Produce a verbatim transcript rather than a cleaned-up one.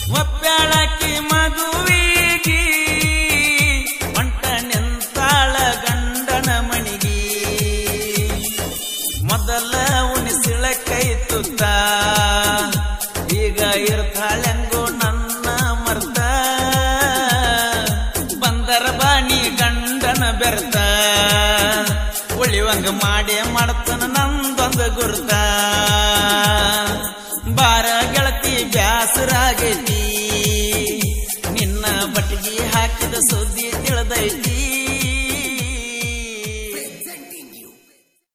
ಒಪ್ಪ್ಯಾಳಕಿ ಮದುವಿಗಿ ಹೊಂಟ ನಿಂತಾಳ ಗಂಡನ ಮಣಿಗಿ ಮೊದಲ ಉಣಿಸಿಳ ಕೈ ತುತ್ತ ಈಗ ಇರ್ತಾಳೆಂಗೋ ನನ್ನ ಮರ್ತ ಬಂದರ ಬಾಣಿ ಗಂಡನ ಬೆರ್ತ ಉಳಿವಂಗ ಮಾಡೇ ಮಾಡ್ತಾನ ನಂದೊಂದು ಗುರ್ತ